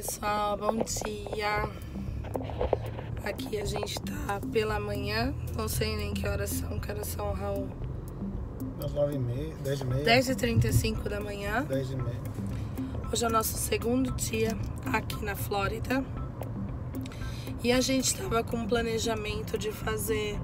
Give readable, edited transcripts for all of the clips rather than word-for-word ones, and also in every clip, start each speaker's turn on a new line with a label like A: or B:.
A: pessoal, bom dia. Aqui a gente tá pela manhã, não sei nem que horas são, Raul?
B: Das 9h30, 10h30.
A: 10h35 da manhã.
B: 10h30.
A: Hoje é o nosso segundo dia aqui na Flórida. E a gente tava com um planejamento de fazer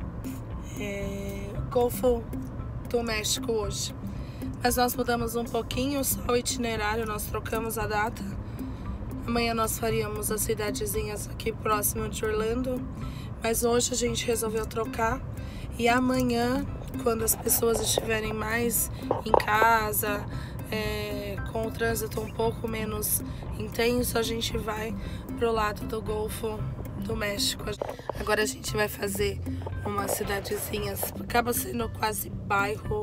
A: Golfo do México hoje. Mas nós mudamos um pouquinho só o itinerário, nós trocamos a data. Amanhã nós faríamos as cidadezinhas aqui próximo de Orlando, mas hoje a gente resolveu trocar. E amanhã, quando as pessoas estiverem mais em casa, com o trânsito um pouco menos intenso, a gente vai pro lado do Golfo do México. Agora a gente vai fazer umas cidadezinhas, acaba sendo quase bairro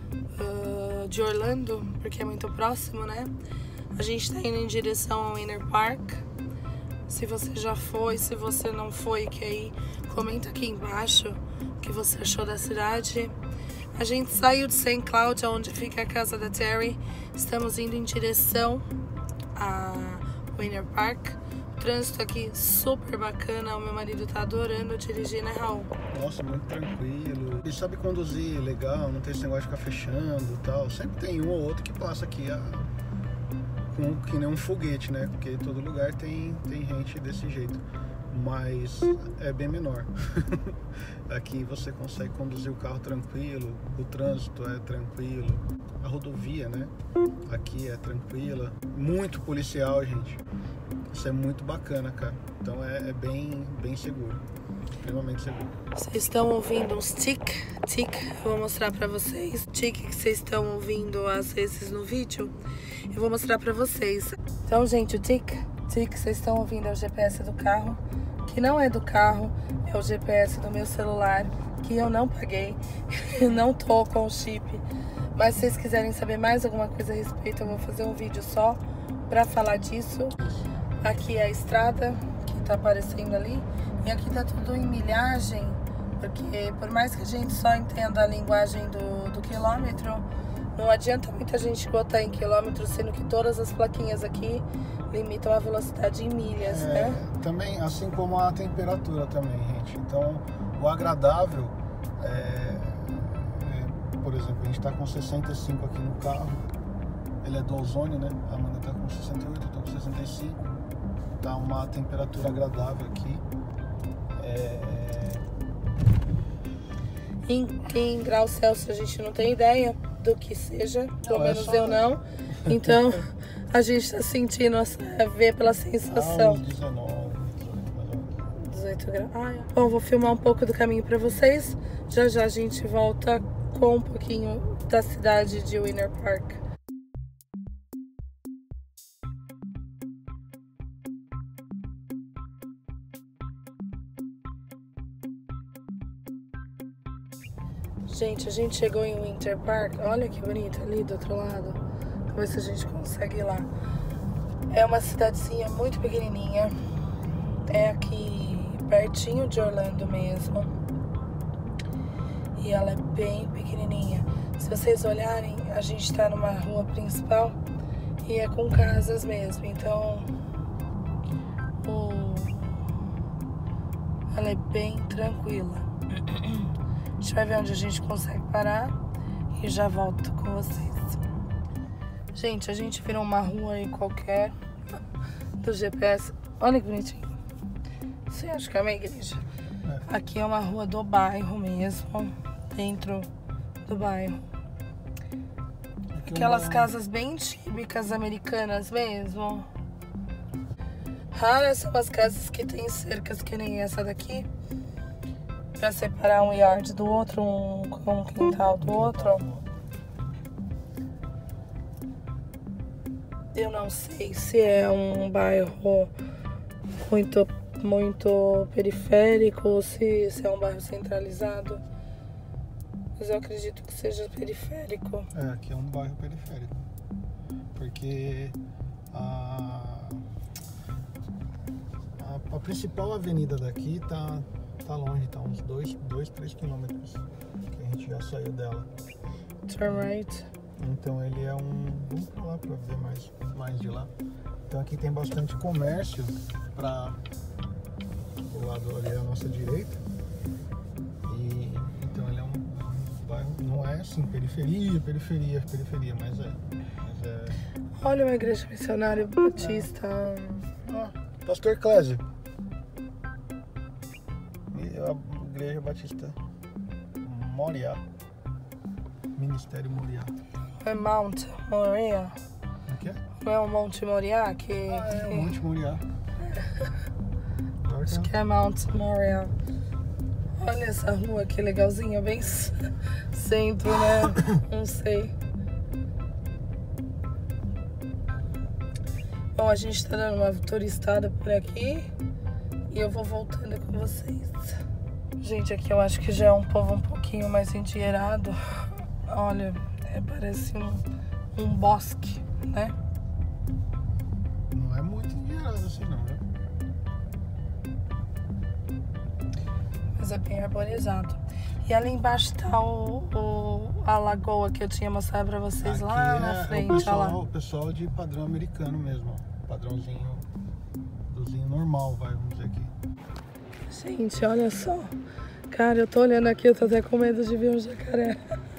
A: de Orlando, porque é muito próximo, né? A gente tá indo em direção ao Winter Park. Se você já foi, se você não foi, que aí comenta aqui embaixo o que você achou da cidade. A gente saiu de St. Cloud, onde fica a casa da Terry. Estamos indo em direção ao Winter Park. O trânsito aqui super bacana. O meu marido tá adorando dirigir, né, Raul?
B: Nossa, muito tranquilo. Ele sabe conduzir legal, não tem esse negócio de ficar fechando e tal. Sempre tem um ou outro que passa aqui que nem um foguete, né? Porque todo lugar tem gente desse jeito. Mas é bem menor. Aqui você consegue conduzir o carro tranquilo, o trânsito é tranquilo, a rodovia, né? Aqui é tranquila. Muito policial, gente. Isso é muito bacana, cara. Então é bem seguro. Extremamente seguro.
A: Vocês estão ouvindo uns tic, eu vou mostrar pra vocês. Tic que vocês estão ouvindo às vezes no vídeo, eu vou mostrar pra vocês. Então, gente, o tic que vocês estão ouvindo é o GPS do carro, que não é do carro, é o GPS do meu celular, que eu não paguei, não tô com o chip. Mas se vocês quiserem saber mais alguma coisa a respeito, eu vou fazer um vídeo só pra falar disso. Aqui é a estrada que tá aparecendo ali. E aqui tá tudo em milhagem, porque por mais que a gente só entenda a linguagem do quilômetro, não adianta muita gente botar em quilômetros, sendo que todas as plaquinhas aqui limitam a velocidade em milhas, né?
B: Também, assim como a temperatura também, gente. Então, o agradável por exemplo, a gente tá com 65 aqui no carro. Ele é do ozônio, né? A Amanda tá com 68, eu tô com 65. Tá uma temperatura agradável aqui.
A: Em graus Celsius a gente não tem ideia do que seja, pelo menos eu não. Então a gente tá sentindo, ver pela sensação. 18 graus. Bom, vou filmar um pouco do caminho pra vocês. Já a gente volta com um pouquinho da cidade de Winter Park. Gente, a gente chegou em Winter Park. Olha que bonito ali do outro lado. Vamos ver se a gente consegue ir lá. É uma cidadezinha muito pequenininha. É aqui pertinho de Orlando mesmo. E ela é bem pequenininha. Se vocês olharem, a gente tá numa rua principal e é com casas mesmo. Então, ela é bem tranquila. A gente vai ver onde a gente consegue parar e já volto com vocês. Gente, a gente virou uma rua aí qualquer do GPS. Olha que bonitinho. Você acha que é uma igreja? Aqui é uma rua do bairro mesmo, dentro do bairro. Aquelas casas bem típicas americanas mesmo. Raras são as casas que tem cercas que nem essa daqui, pra separar um yard do outro, um quintal do outro. Eu não sei se é um bairro muito periférico ou se é um bairro centralizado. Mas eu acredito que seja periférico.
B: Aqui é um bairro periférico. Porque a principal avenida daqui tá longe, tá uns 2-3 quilômetros que a gente já saiu dela.
A: Turn right.
B: Então ele é um... Vamos pra lá pra ver mais de lá. Então aqui tem bastante comércio para o lado ali à nossa direita. E então ele é um bairro, não é assim, periferia, mas é.
A: Olha uma igreja missionária batista.
B: Pastor Clésio. A igreja batista Moriá. Ministério Moriá.
A: É Mount Moriá.
B: O que é?
A: Não é o Monte Moriá que...
B: É o Monte Moriá.
A: Acho que é Mount Moriá. Olha essa rua que legalzinha, bem centro, né? Não sei. Bom, a gente tá dando uma turistada por aqui e eu vou voltando com vocês. Gente, aqui eu acho que já é um povo um pouquinho mais endinheirado. Olha, parece um bosque, né?
B: Não é muito endinheirado assim não, né?
A: Mas é bem arborizado. E ali embaixo tá a lagoa que eu tinha mostrado pra vocês
B: aqui
A: lá na frente.
B: O pessoal de padrão americano mesmo, ó. Padrãozinho normal, vamos dizer aqui.
A: Gente, olha só. Cara, eu tô olhando aqui, eu tô até com medo de ver um jacaré.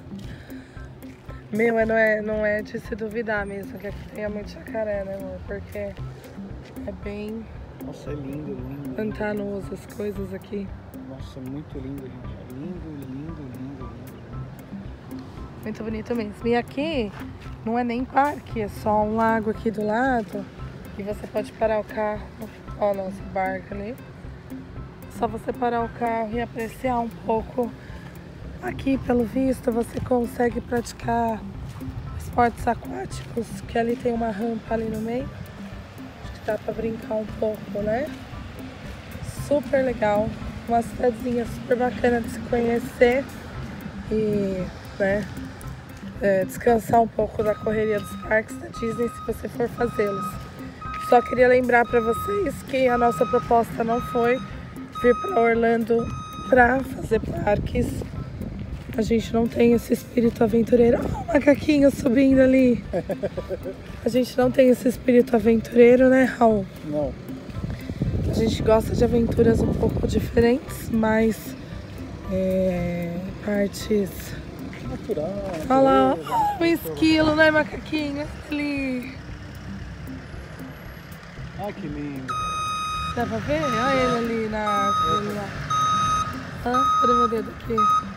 A: Meu, não é de se duvidar mesmo que aqui tenha muito jacaré, né, amor? Porque é bem...
B: Nossa, é lindo.
A: Pantanoso as coisas aqui.
B: Nossa, muito lindo, gente. É lindo.
A: Muito bonito mesmo. E aqui não é nem parque, é só um lago aqui do lado. E você pode parar o carro. Ó, nosso barco ali. Só você parar o carro e apreciar um pouco. Aqui, pelo visto, você consegue praticar esportes aquáticos, que ali tem uma rampa ali no meio. Acho que dá pra brincar um pouco, né? Super legal. Uma cidadezinha super bacana de se conhecer. E, né, descansar um pouco da correria dos parques da Disney se você for fazê-los. Só queria lembrar pra vocês que a nossa proposta não foi vir para Orlando para fazer parques. A gente não tem esse espírito aventureiro. Olha o macaquinho subindo ali. A gente não tem esse espírito aventureiro, né, Raul?
B: Não.
A: A gente gosta de aventuras um pouco diferentes, mas partes...
B: Natural.
A: Olha lá, o esquilo, né, macaquinho? Ali.
B: Ai, que lindo.
A: Dá pra ver? Olha ele ali na árvore. Cadê meu dedo aqui?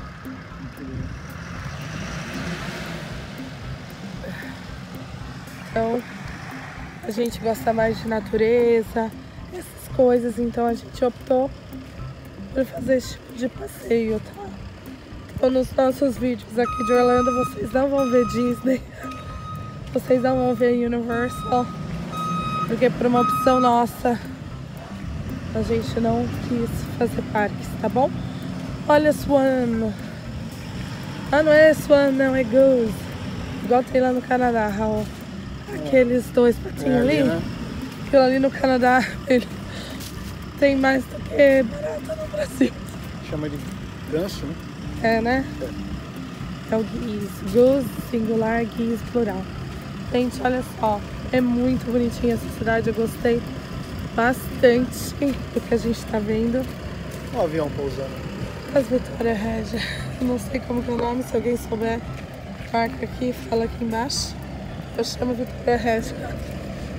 A: Então, a gente gosta mais de natureza, essas coisas, então a gente optou por fazer esse tipo de passeio, tá? Então, nos nossos vídeos aqui de Orlando, vocês não vão ver Disney, vocês não vão ver Universal, porque por uma opção nossa, a gente não quis fazer parques, tá bom? Olha Swan. Ah, não é Swan, não, é Goose. Igual tem lá no Canadá, Raul. Aqueles dois patinhos ali.
B: Né?
A: Aquilo ali no Canadá, ele tem mais do que barata no Brasil.
B: Chama de ganso, né?
A: É, né? É o Geese. Goose, singular, Geese, plural. Gente, olha só. É muito bonitinha essa cidade, eu gostei bastante do que a gente tá vendo.
B: Um avião pousando.
A: As Vitória Regia. Eu não sei como que é o nome, se alguém souber, marca aqui, fala aqui embaixo. Eu chamo Vitória Regia.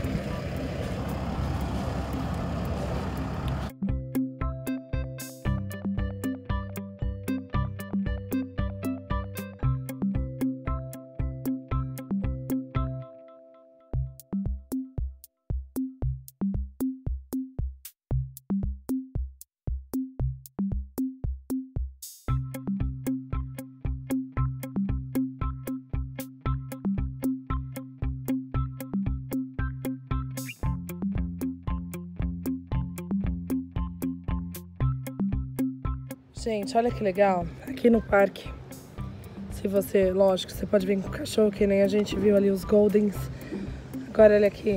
A: Gente, olha que legal. Aqui no parque, se você, lógico, você pode vir com o cachorro, que nem a gente viu ali os Goldens. Agora olha aqui.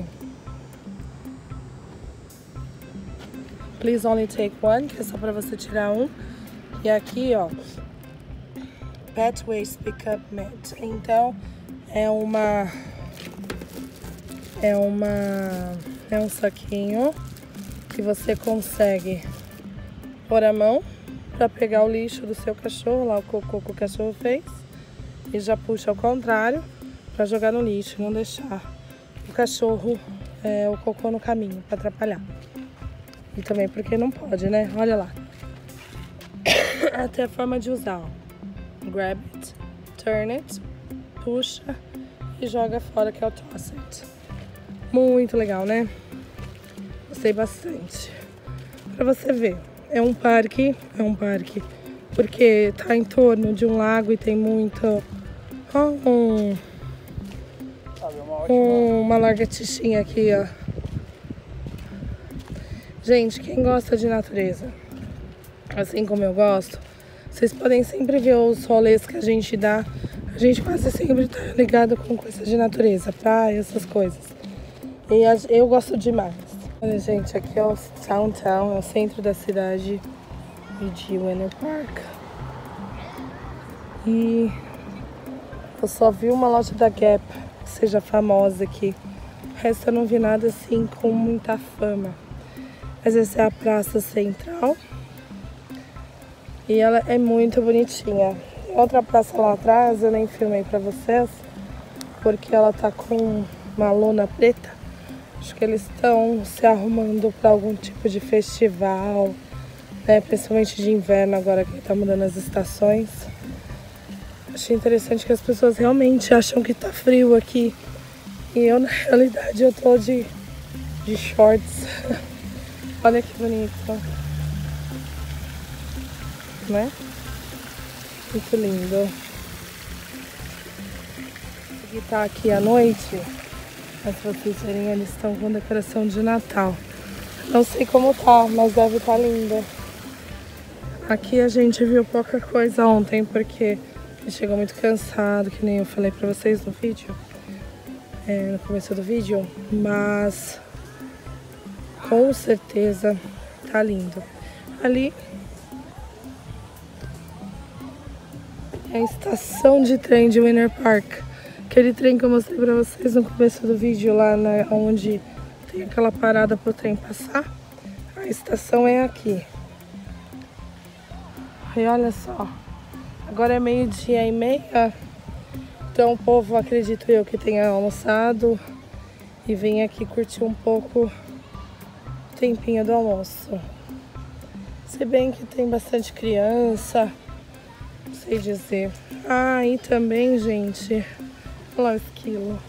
A: Please only take one, que é só pra você tirar um. E aqui, ó, Pet Waste Pickup Mat. Então, é uma É um saquinho que você consegue pôr a mão para pegar o lixo do seu cachorro, lá o cocô que o cachorro fez, e já puxa ao contrário para jogar no lixo, não deixar o cachorro, o cocô no caminho para atrapalhar. E também porque não pode, né? Olha lá. Até a forma de usar, ó. Grab it, turn it, puxa e joga fora, que é o toss it. Muito legal, né? Gostei bastante. Pra você ver, é um parque, porque tá em torno de um lago e tem muito... uma lagartixinha aqui, ó. Gente, quem gosta de natureza, assim como eu gosto, vocês podem sempre ver os rolês que a gente dá. A gente quase sempre tá ligado com coisas de natureza, praia, essas coisas. E eu gosto demais. Olha, gente, aqui é o Downtown, é o centro da cidade de Winter Park. E eu só vi uma loja da Gap que seja famosa aqui. O resto eu não vi nada assim com muita fama. Mas essa é a praça central. E ela é muito bonitinha. Tem outra praça lá atrás, eu nem filmei pra vocês, porque ela tá com uma lona preta. Acho que eles estão se arrumando para algum tipo de festival, né? Principalmente de inverno, agora que tá mudando as estações. Achei interessante que as pessoas realmente acham que tá frio aqui. E eu, na realidade, eu tô de shorts. Olha que bonito. Né? Muito lindo. E tá aqui à noite, mas se vocês verem, eles estão com decoração de Natal. Não sei como tá, mas deve estar linda. Aqui a gente viu pouca coisa ontem, porque a gente chegou muito cansado, que nem eu falei pra vocês no vídeo, no começo do vídeo, mas com certeza tá lindo. Ali é a estação de trem de Winter Park. Aquele trem que eu mostrei pra vocês no começo do vídeo, lá onde tem aquela parada pro trem passar. A estação é aqui. E olha só, agora é 12:30, então o povo, acredito eu, que tenha almoçado e vem aqui curtir um pouco o tempinho do almoço. Se bem que tem bastante criança, não sei dizer. Ah, e também, gente, olha lá o esquilo.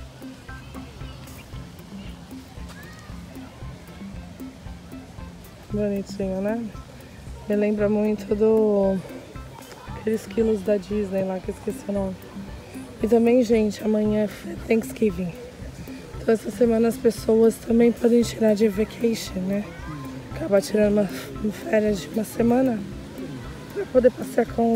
A: Bonitinho, né? Me lembra muito aqueles esquilos da Disney lá, que eu esqueci o nome. E também, gente, amanhã é Thanksgiving. Então essa semana as pessoas também podem tirar de vacation, né? Acabar tirando uma férias de uma semana pra poder passear com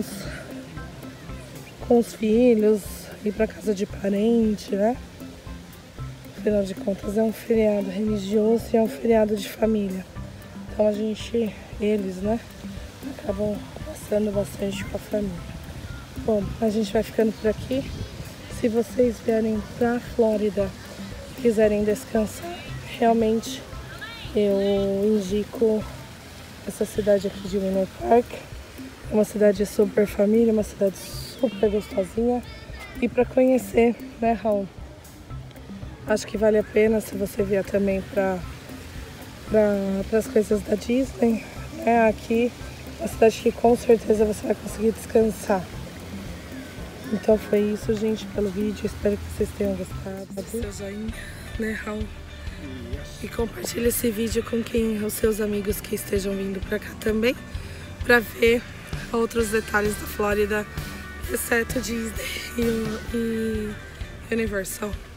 A: os filhos, ir pra casa de parente, né? Afinal de contas é um feriado religioso e é um feriado de família. Então eles, né, acabam passando bastante com a família. Bom, a gente vai ficando por aqui. Se vocês vierem pra Flórida e quiserem descansar, realmente eu indico essa cidade aqui de Winter Park. É uma cidade super família, uma cidade super gostosinha. E para conhecer, né, Raul? Acho que vale a pena se você vier também para as coisas da Disney, né? Aqui é uma cidade que com certeza você vai conseguir descansar. Então foi isso, gente, pelo vídeo. Espero que vocês tenham gostado. Seu joinha, né, Raul? E compartilhe esse vídeo com os seus amigos que estejam vindo para cá também, para ver outros detalhes da Flórida, exceto Disney e Universal.